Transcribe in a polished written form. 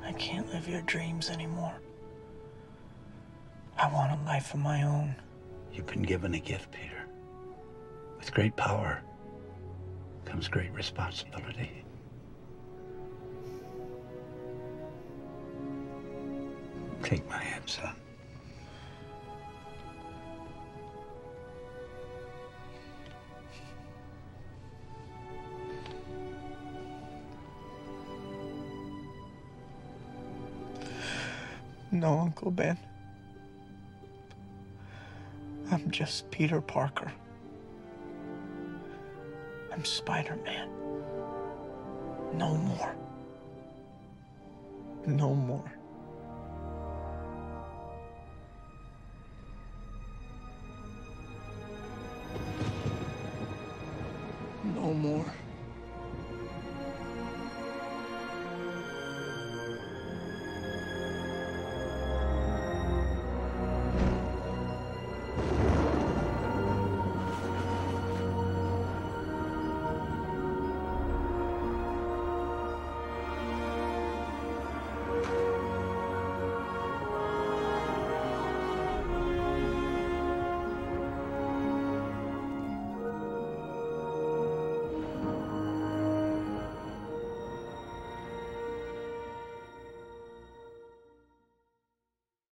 I can't live your dreams anymore. I want a life of my own. You've been given a gift, Peter. With great power comes great responsibility. Take my hand, son. No, Uncle Ben. I'm just Peter Parker. I'm Spider-Man. No more. No more. No more.